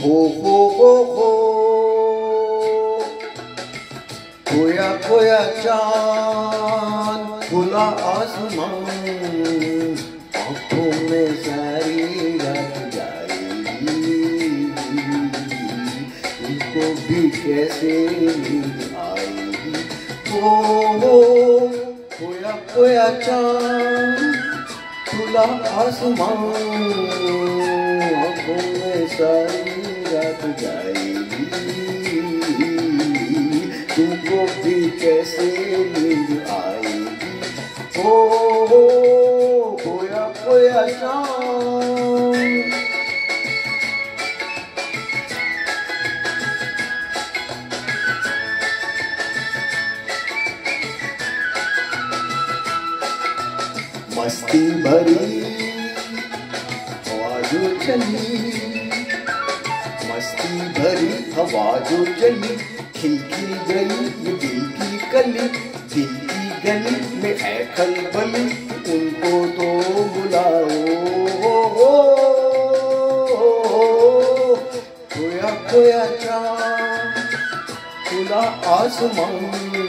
हो खोया खोया चांद खुला आसमान, आँखों में सारी रात जाएगी, तुमको भी कैसे नींद आएगी। हो खोया खोया चांद खुला आसमान, आँखों में सारी रात जाएगी, तुमको भी कैसे नींद आएगी। हो खोया खोया चांद। मस्ती भरी हवा जो चली, मस्ती भरी हवा जो चली, खिल खिल गई ये दिल की कली, दिल की गली में है खलबली, उनको तो बुलाओ। खोया खोया चांद खुला आसमान,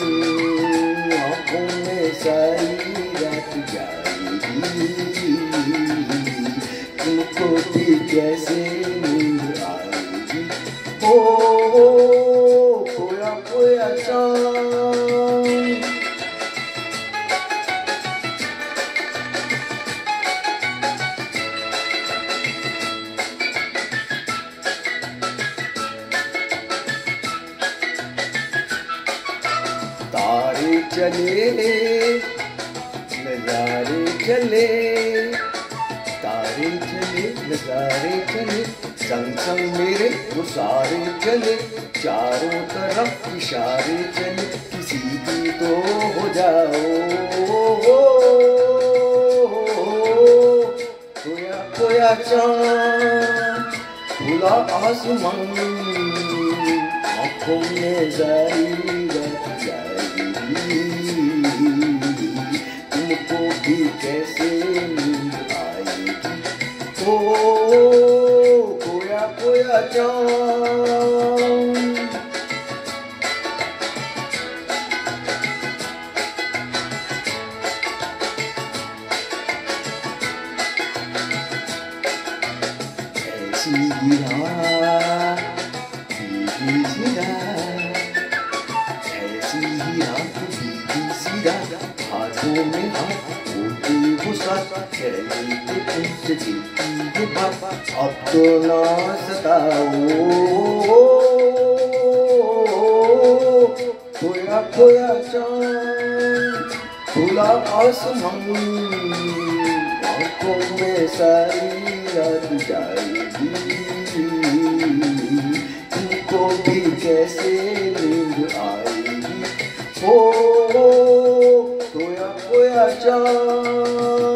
आँखों में सारी रात जाएगी, तुमको भी कैसे नींद आएगी। हो खोया खोया चांद। तारे चले नजारे चले, तारे चले नजारे चले, संग संग मेरे वो सारे चले, चारों तरफ इशारे चले, किसी की तो हो जाओ। खोया खोया चांद खुला आसमान, आँखों में सारी रात जाएगी, तुमको भी कैसे नींद आएगी। ओ खोया खोया चांद। ऐसी रात भीगी सी रात, ऐसी रात भीगी सी रात, हाथों में हाथ होते वो साथ, कहने के तुमसे दिल की ये बात, अब तो ना सताओ। खोया खोया चांद खुला आसमान, आँखों में सारी रात जाएगी, तुमको भी कैसे नींद आएगी। हो खोया खोया चांद।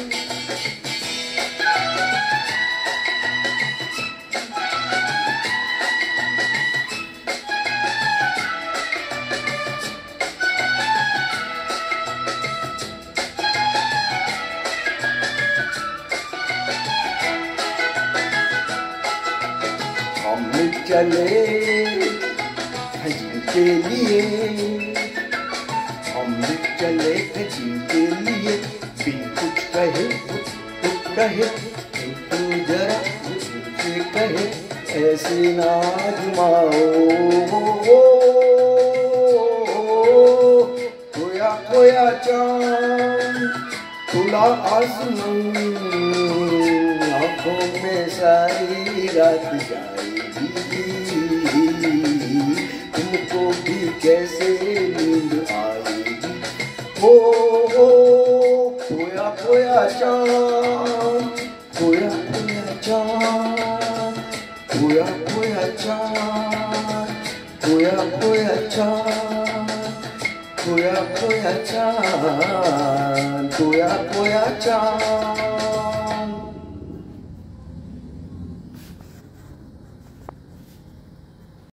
हम चले जिनके लिए, हम चले जिनके लिए, बिन कुछ कहे कुछ कहे, तू जरा मुझसे कहे ऐसे ना आजमाओ। खोया खोया चांद खुला आसमान, आँखों में सारी रात जाएगी, तुमको भी कैसे नींद आएगी। हो खोया खोया चांद, खोया खोया चांद, खोया खोया चांद, खोया खोया चांद, खोया खोया चांद, खोया खोया चांद।